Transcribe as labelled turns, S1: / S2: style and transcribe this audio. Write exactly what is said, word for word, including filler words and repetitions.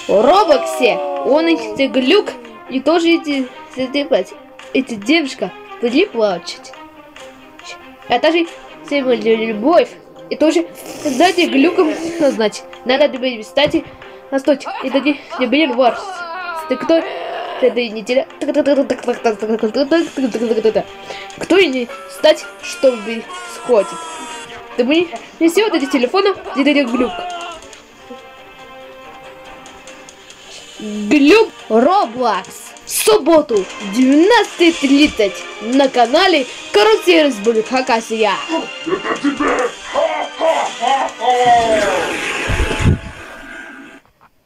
S1: В Роблоксе он эти глюк и тоже эти задевать. Эта девушка будет плачет. Это же любовь. И тоже, знаете, глюком назвать. Надо тебе, кстати, настойте. Это не, не блин, варс. Ты кто? Этой неделя. Кто и не стать, что сходит. Ты мне не все вот эти телефоны, где это глюк. Глюк Роблокс. В субботу двенадцать тридцать на канале Карусель Республика Хакасия.
S2: Это тебе!